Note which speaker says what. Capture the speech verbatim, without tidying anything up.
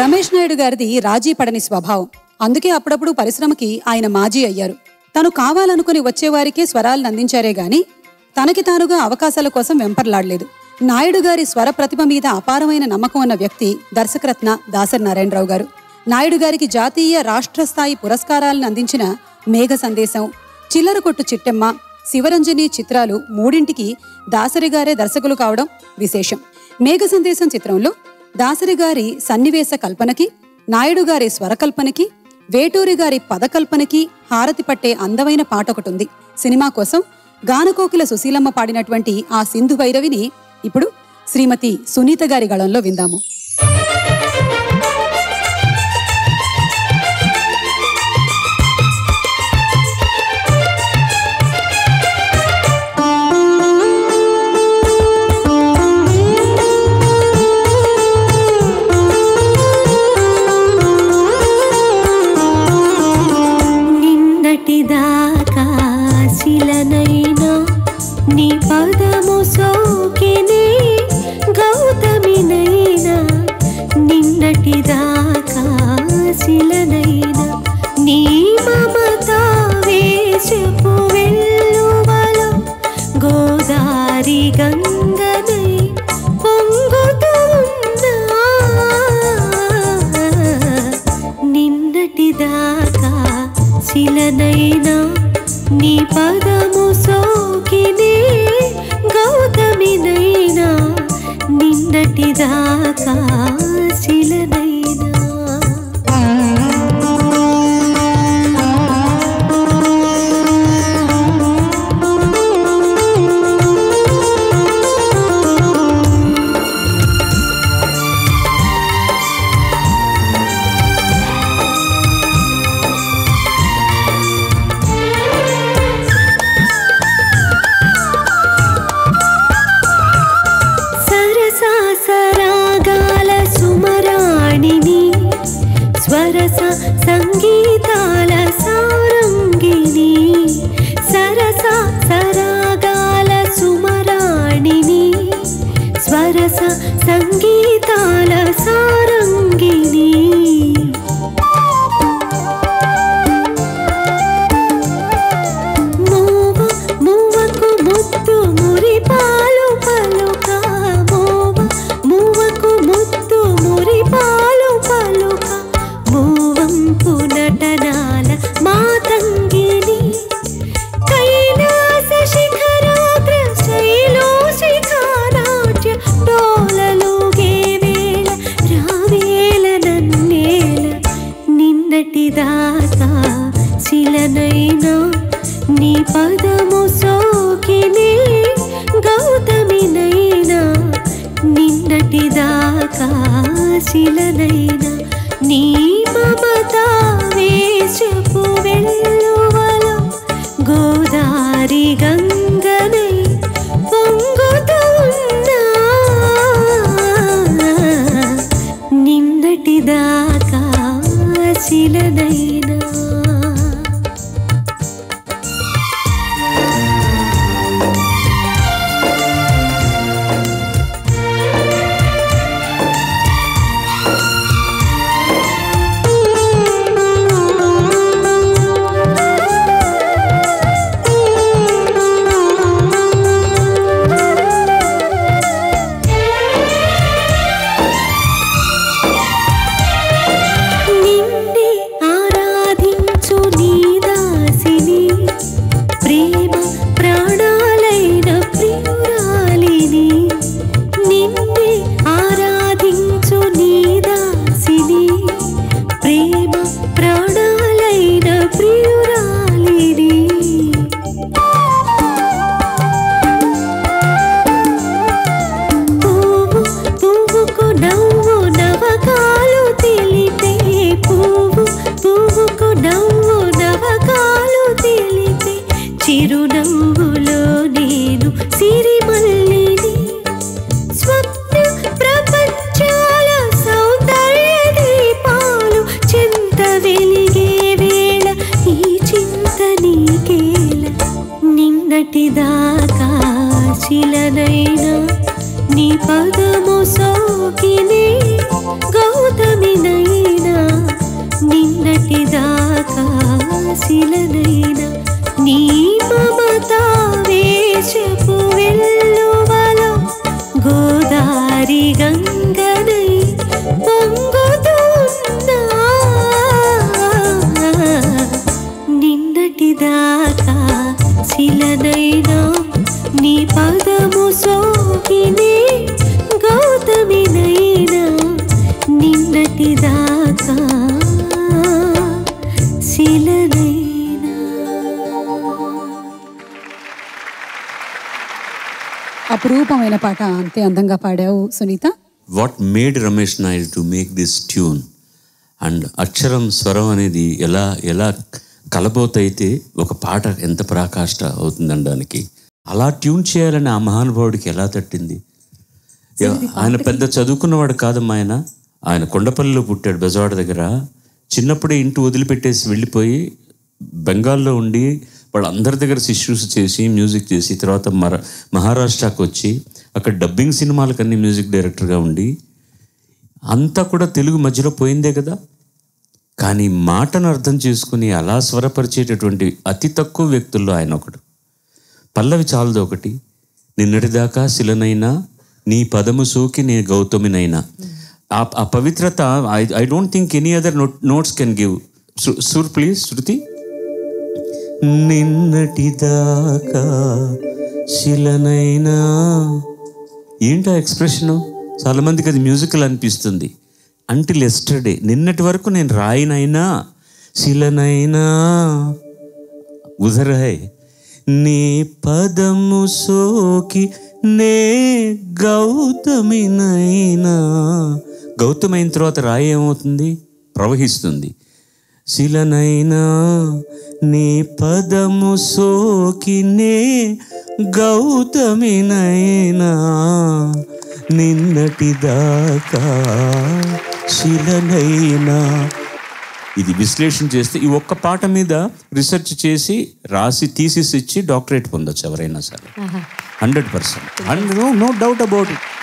Speaker 1: రమేష్ నాయుడు గారిది రాజీ పడని స్వభావం. అందుకే అప్పుడప్పుడు పరిశ్రమకి ఆయన మాజీ అయ్యారు. తను కావాలనుకుని వచ్చేవారికే స్వరాలను అందించారే గాని తనకి తానుగా అవకాశాల కోసం వెంపర్లాడలేదు. నాయుడు గారి స్వర ప్రతిభ మీద అపారమైన నమ్మకం ఉన్న వ్యక్తి దర్శకరత్న దాసరి నారాయణరావు గారు. నాయుడు గారికి జాతీయ రాష్ట్ర స్థాయి పురస్కారాలను అందించిన మేఘ సందేశం, చిల్లర కొట్టు చిట్టెమ్మ, శివరంజని చిత్రాలు మూడింటికి దాసరి గారే దర్శకులు కావడం విశేషం. మేఘ సందేశం చిత్రంలో దాసరి గారి సన్నివేశ కల్పనకి, నాయుడు గారి స్వరకల్పనకి, వేటూరి గారి పదకల్పనకి హారతి పట్టే అందమైన పాట ఒకటి ఉంది. సినిమా కోసం గానకోకిల సుశీలమ్మ పాడినటువంటి ఆ సింధు భైరవిని ఇప్పుడు శ్రీమతి సునీత గారి గళంలో విందాము.
Speaker 2: నీ పదము సోకినే గౌతమినైనా, నిన్నటిదాకా శిలనైనా, నీ మమత వేషపు వెల్లువలో గోదారి గంగనై పొంగుతున్నా, నిన్నటిదాకా శిలనైనా, నీ పదము సోకినే గౌతమినైనా, నిన్నటిదాకా శిలనైనా. స్వరస సంగీతాల సారంగిని, సరస సరాగాల సుమరాణిని, స్వరస సంగీతాల సారంగిని. మూవ మూవకు ముద్దు మురి పాలు పలుక, మూవ మూవకు ముద్దు మురి పాలు పలుక, మూవంపు నటనాల మాతంగిని, కైలాస శిఖరాగ్ర శైలో శిఖరాజ్య డోలలుగే వేళ రావేల నన్నేల, నిన్నటిదాకా శిలనైనా, నీ పదము సోకినే గౌతమినైనా, నిన్నటిదాకా శిలనైనా, నీ మమత వేషపు వెల్లువలో గోదారి గంగనై పొంగుతున్నా, నిన్నటిదాకా శిలనైనా. చిరునవ్వులో నేను సిరిమల్లిని, స్వప్న ప్రపంచాల సౌందర్య దీపాలు చింత వెలిగే వేళ ఈ చింత నీకేల, నిన్నటిదాకా శిలనైనా, నీ పదము సోకినే గౌతమినైనా, శిలనైనా నీ మమతావేశపు వెల్లువలో గోదారి గంగనై పొంగుతున్నా నిన్నటిదాకా శిలనైనా నీ పదము సోకినే గౌతమినైనా నిన్నటిదాకా శిలనైనా.
Speaker 1: అపురూపమైన పాట, అంతే అందంగా పాడావు Sunitha.
Speaker 3: What made Ramesh Naidu to make this tune and అక్షరం స్వరం అనేది ఎలా ఎలా కలబోతైతే ఒక పాట ఎంత పరాకాష్ట అవుతుందనడానికి అలా ట్యూన్ చేయాలని ఆ మహానుభావుడికి ఎలా తట్టింది? ఆయన పెద్ద చదువుకున్నవాడు కాదమ్మా. ఆయన ఆయన కొండపల్లిలో పుట్టాడు, బెజవాడ దగ్గర. చిన్నప్పుడే ఇంటి వదిలిపెట్టేసి వెళ్ళిపోయి బెంగాల్లో ఉండి వాళ్ళందరి దగ్గర శిష్యూస్ చేసి మ్యూజిక్ చేసి తర్వాత మర మహారాష్ట్రకు వచ్చి అక్కడ డబ్బింగ్ సినిమాలకన్నీ మ్యూజిక్ డైరెక్టర్గా ఉండి అంతా కూడా తెలుగు మధ్యలో పోయిందే కదా. కానీ మాటను అర్థం చేసుకుని అలా స్వరపరిచేటటువంటి అతి తక్కువ వ్యక్తుల్లో ఆయన ఒకడు. పల్లవి చాలదు ఒకటి, నిన్నటిదాకా శిలనైనా నీ పదము సోకి నే గౌతమినైనా. ఆ పవిత్రత I I don't think any other note notes can give. సుర్ ప్లీజ్ శృతి. నిన్నటిదాకా శిలనైనా ఏంటో ఎక్స్ప్రెషను. చాలామందికి అది మ్యూజికల్ అనిపిస్తుంది. అంటిల్ ఎస్టర్డే, నిన్నటి వరకు నేను రాయినైనా శిలనైనా ఉదరహై నీ పదము సోకి నే గౌతమినైనా. గౌతమైన తర్వాత రాయి ఏమవుతుంది? ప్రవహిస్తుంది. శిలనైనా నీ పదము సోకి నే గౌతమినైనా నిన్నటిదాకా శిలనైనా. ఇది విశ్లేషణ చేస్తే ఈ ఒక్క పాట మీద రీసెర్చ్ చేసి రాసి థీసిస్ ఇచ్చి డాక్టరేట్ పొందొచ్చు ఎవరైనా సరే. Hundred percent, no doubt about it.